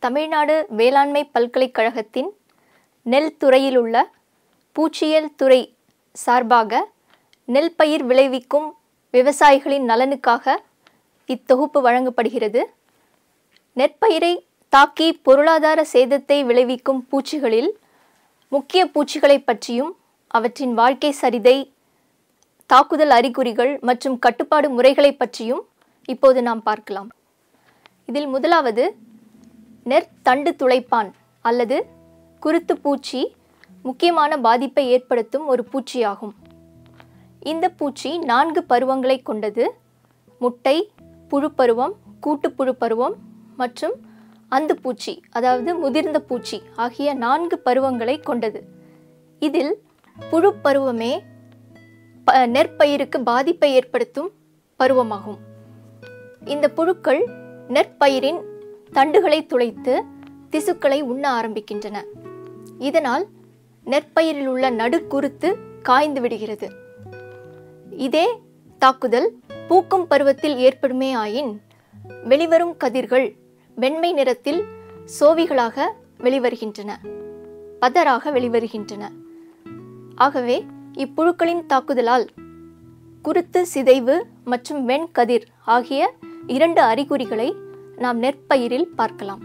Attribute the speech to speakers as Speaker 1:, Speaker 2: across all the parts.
Speaker 1: தமிழ்நாடு வேளாண்மை பல்கலைக்கழகத்தின் நெல் துறையில் உள்ள பூச்சியியல் துறை சார்பாக நெல் பயிர் விளைவிக்கும் விவசாயிகளின் நலனுக்காக இத்தொகுப்பு வழங்கப்படுகிறது. நெற்பயிரை தாக்கி பொருளாதார சேதத்தை விளைவிக்கும் பூச்சிகளில் முக்கிய பூச்சிகளை பற்றியும் அவற்றின் வாழ்க்கை சரிதை, தாக்குதல் அறிகுறிகள் மற்றும் கட்டுப்பாடு முறைகளை பற்றியும் இப்போது நாம் பார்க்கலாம். இதில் முதலாவது நெற்தண்டு துளைப்பான் அல்லது குருத்து பூச்சி முக்கியமான பாதிப்பை ஏற்படுத்தும் ஒரு பூச்சியாகும். இந்த பூச்சி 4 பருவங்களை கொண்டது. முட்டை, புழுப்பருவம், கூட்டுப்புழு பருவம் மற்றும் அந்துப்பூச்சி அதாவது முதிர்ந்த பூச்சி ஆகிய 4 பருவங்களை கொண்டது. இதில் புழுப்பருவமே நெற்பயிருக்கு பாதிப்பை ஏற்படுத்தும் பருவமாகும். இந்த புழுக்கள் நெற்பயிரின் தண்டுகளை துளைத்து திசுக்களை உண்ண ஆரம்பிக்கின்றன. இதனால் நெற்பயிரில் உள்ள நடுக்குருத்து காய்ந்து விடுகிறது. இதே தாக்குதல் பூக்கும் பருவத்தில் ஏற்படுமே ஆயின் வெளிவரும் கதிர்கள் வெண்மை நிறத்தில் சோவிகளாக வெளிவருகின்றன, பதராக வெளிவருகின்றன. ஆகவே இப்புழுக்களின் தாக்குதலால் குருத்து சிதைவு மற்றும் வெண்கதிர் ஆகிய 2 அறிகுறிகளை நாம் நெற்பயிரில் பார்க்கலாம்.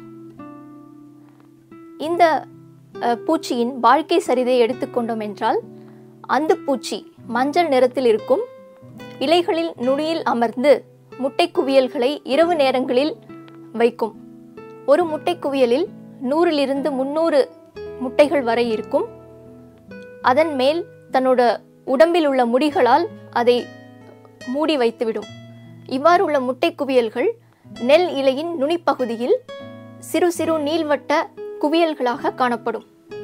Speaker 1: இந்த பூச்சியின் வாழ்க்கை சரிதை எடுத்துக்கொண்டோம் என்றால், அந்துப்பூச்சி மஞ்சள் நிறத்தில் இருக்கும். இலைகளில் நுனியில் அமர்ந்து முட்டை குவியல்களை இரவு நேரங்களில் வைக்கும். ஒரு முட்டை குவியலில் 100 to 300 முட்டைகள் வரை இருக்கும். அதன் மேல் தன்னோட உடம்பில் உள்ள முடிகளால் அதை மூடி வைத்துவிடும். இவ்வாறு உள்ள முட்டை குவியல்கள் நெல் இலையின் நுனிப்பகுதியில் சிறு சிறு நீள்வட்ட குவியல்களாக காணப்படும்.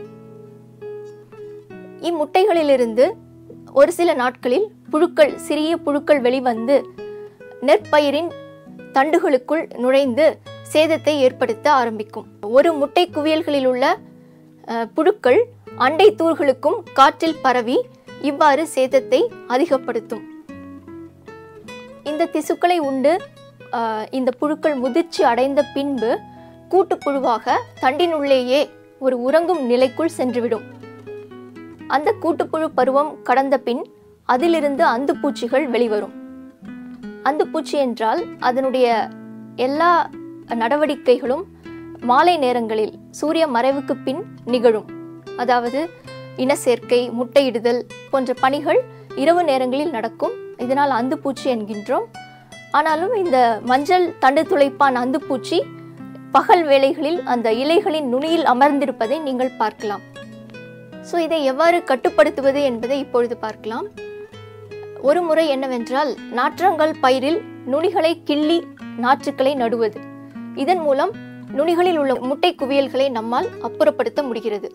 Speaker 1: இம்முட்டைகளிலிருந்து ஒரு சில நாட்களில் சிறிய புழுக்கள் வெளிவந்து நெற்பயிரின் தண்டுகளுக்குள் நுழைந்து சேதத்தை ஏற்படுத்த ஆரம்பிக்கும். ஒரு முட்டை குவியல்களில் உள்ள புழுக்கள் அண்டை தூர்களுக்கும் காற்றில் பரவி இவ்வாறு சேதத்தை அதிகப்படுத்தும். இந்த திசுக்களை உண்டு இந்த புழுக்கள் முதிர்ச்சி அடைந்த பின்பு கூட்டுப்புழுவாக தண்டினுள்ளேயே ஒரு உறங்கும் நிலைக்குள் சென்றுவிடும். அந்த கூட்டுப்புழு பருவம் கடந்த பின் அதிலிருந்து அந்துப்பூச்சிகள் வெளிவரும். அந்துப்பூச்சி என்றால் அதனுடைய எல்லா நடவடிக்கைகளும் மாலை நேரங்களில் சூரிய மறைவுக்கு பின் நிகழும். அதாவது இனச்சேர்க்கை, முட்டையிடுதல் போன்ற பணிகள் இரவு நேரங்களில் நடக்கும். இதனால் அந்துப்பூச்சி என்கின்றோம். ஆனாலும் இந்த மஞ்சள் தண்டு துளைப்பான் அந்துப்பூச்சி பகல் வேளைகளில் அந்த இலைகளின் நுனியில் அமர்ந்திருப்பதை நீங்கள் பார்க்கலாம். இதை எவ்வாறு கட்டுப்படுத்துவது என்பதை இப்பொழுது பார்க்கலாம். ஒரு முறை என்னவென்றால், நாற்றங்கால் பயிரில் நுனிகளை கிள்ளி நாற்றுக்களை நடுவது. இதன் மூலம் நுனிகளில் உள்ள முட்டை குவியல்களை நம்மால் அப்புறப்படுத்த முடிகிறது.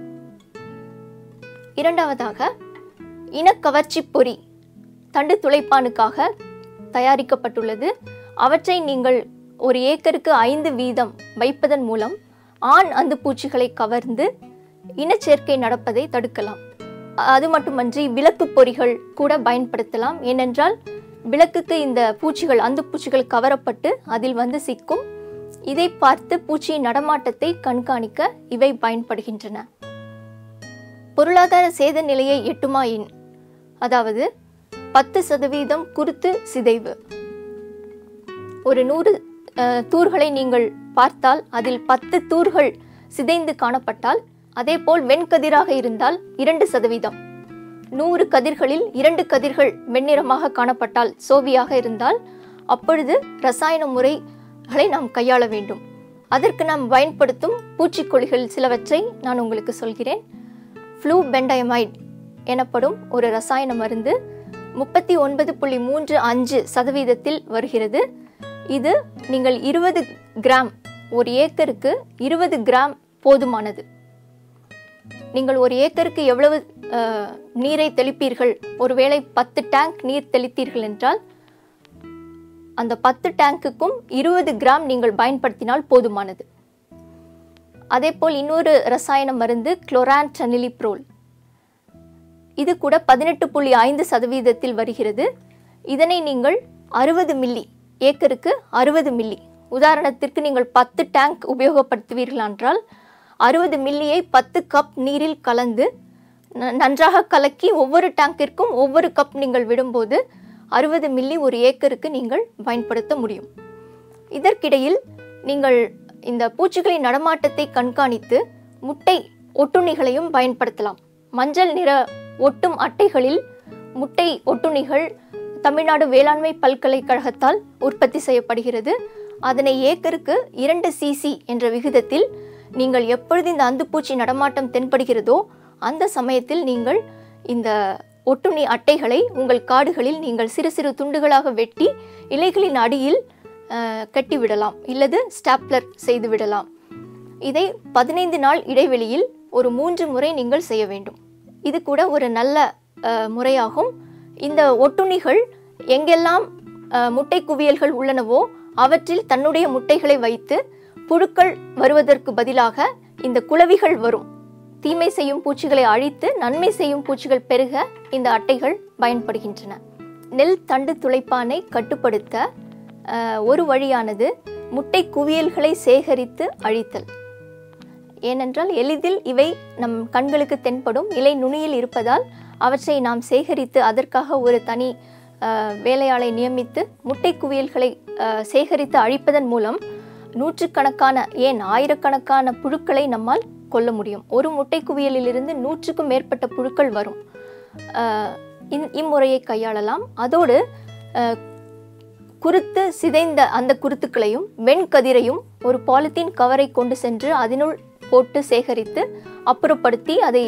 Speaker 1: இரண்டாவதாக, இனக்கவர்ச்சி பொறி தண்டு துளைப்பானுக்காக தயாரிக்கப்பட்டுள்ளது. அவற்றை நீங்கள் ஒரு ஏக்கருக்கு 5 வீதம் வைப்பதன் மூலம் ஆண் அந்துப்பூச்சிகளை கவர்ந்து இனச்சேர்க்கை நடப்பதை தடுக்கலாம். அது மட்டுமன்றி விளக்கு பொறிகள் கூட பயன்படுத்தலாம். ஏனென்றால் விளக்குக்கு இந்த பூச்சிகள், அந்துப்பூச்சிகள் கவரப்பட்டு அதில் வந்து சிக்கும். இதை பார்த்து பூச்சியின் நடமாட்டத்தை கண்காணிக்க இவை பயன்படுகின்றன. பொருளாதார சேத நிலையை எட்டுமாயின், அதாவது 10% குருத்து சிதைவு. ஒரு 100 தூர்களை நீங்கள் பார்த்தால் அதில் 10 தூர்கள் சிதைந்து காணப்பட்டால், அதேபோல் வெண்கதிராக இருந்தால் 2%, 100 கதிர்களில் 2 கதிர்கள் வெண்ணிறமாக காணப்பட்டால், சோவியாக இருந்தால், அப்பொழுது ரசாயன முறைகளை நாம் கையாள வேண்டும். அதற்கு நாம் பயன்படுத்தும் பூச்சிக்கொல்லிகள் சிலவற்றை நான் உங்களுக்கு சொல்கிறேன். ஃப்ளூபெண்டைமைட் எனப்படும் ஒரு ரசாயன மருந்து 39.35% வருகிறது. இது நீங்கள் 20 கிராம், ஒரு ஏக்கருக்கு 20 கிராம் போதுமானது. நீங்கள் ஒரு ஏக்கருக்கு எவ்வளவு நீரை தெளிப்பீர்கள்? ஒருவேளை 10 டேங்க் நீர் தெளித்தீர்கள் என்றால் அந்த 10 டேங்குக்கும் 20 கிராம் நீங்கள் பயன்படுத்தினால் போதுமானது. அதேபோல் இன்னொரு ரசாயன மருந்து குளோரான்டனிலிப்ரோல். இது கூட 18.5% வருகிறது. இதனை நீங்கள் 60 மில்லி, ஏக்கருக்கு 60 மில்லி உதாரணத்திற்கு நீங்கள் 10 டேங்க் உபயோகப்படுத்துவீர்கள் என்றால் 60 மில்லியை 10 கப் நீரில் கலந்து நன்றாக கலக்கி ஒவ்வொரு டேங்கிற்கும் ஒவ்வொரு கப் நீங்கள் விடும்போது 60 மில்லி ஒரு ஏக்கருக்கு நீங்கள் பயன்படுத்த முடியும். இதற்கிடையில் நீங்கள் இந்த பூச்சிகளின் நடமாட்டத்தை கண்காணித்து முட்டை ஒட்டுண்ணிகளையும் பயன்படுத்தலாம். மஞ்சள் நிற ஒட்டும் அட்டைகளில் முட்டை ஒட்டுண்ணிகள் தமிழ்நாடு வேளாண்மை பல்கலைக்கழகத்தால் உற்பத்தி செய்யப்படுகிறது. அதனை ஏக்கருக்கு 2 cc என்ற விகிதத்தில் நீங்கள் எப்பொழுது இந்த அந்துப்பூச்சி நடமாட்டம் தென்படுகிறதோ அந்த சமயத்தில் நீங்கள் இந்த ஒட்டுண்ணி அட்டைகளை உங்கள் காடுகளில் நீங்கள் சிறு சிறு துண்டுகளாக வெட்டி இலைகளின் அடியில் கட்டிவிடலாம், இல்லது ஸ்டாப்லர் செய்து விடலாம். இதை 15 நாள் இடைவெளியில் ஒரு 3 முறை நீங்கள் செய்ய வேண்டும். இது கூட ஒரு நல்ல முறையாகும். இந்த ஒட்டுண்ணிகள் எங்கெல்லாம் முட்டை குவியல்கள் உள்ளனவோ அவற்றில் தன்னுடைய முட்டைகளை வைத்து புழுக்கள் வருவதற்கு பதிலாக இந்த குளவிகள் வரும். தீமை செய்யும் பூச்சிகளை அழித்து நன்மை செய்யும் பூச்சிகள் பெருக இந்த அட்டைகள் பயன்படுகின்றன. நெல் தண்டு துளைப்பானை கட்டுப்படுத்த ஒரு வழியானது முட்டை குவியல்களை சேகரித்து அழித்தல். ஏனென்றால் எளிதில் இவை நம் கண்களுக்கு தென்படும் இலை நுனியில் இருப்பதால் அவற்றை நாம் சேகரித்து அதற்காக ஒரு தனி வேலையாளை நியமித்து முட்டை குவியல்களை சேகரித்து அழிப்பதன் மூலம் நூற்றுக்கணக்கான ஏன் ஆயிரக்கணக்கான புழுக்களை நம்மால் கொல்ல முடியும். ஒரு முட்டை குவியலிலிருந்து 100க்கும் மேற்பட்ட புழுக்கள் வரும். இம்முறையை கையாளலாம். அதோடு குருத்து சிதைந்த அந்த குருத்துக்களையும் வெண்கதிரையும் ஒரு பாலித்தீன் கவரை கொண்டு சென்று அதனுள் போட்டு சேகரித்து அப்புறப்படுத்தி அதை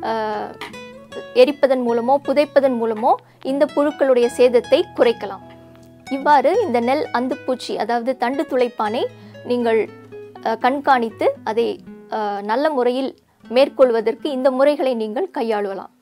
Speaker 1: எரிப்பதன் மூலமோ புதைப்பதன் மூலமோ இந்த புழுக்களுடைய சேதத்தை குறைக்கலாம். இவ்வாறு இந்த நெல் அந்துப்பூச்சி அதாவது தண்டு துளைப்பானை நீங்கள் கண்காணித்து அதை நல்ல முறையில் மேற்கொள்வதற்கு இந்த முறைகளை நீங்கள் கையாளலாம்.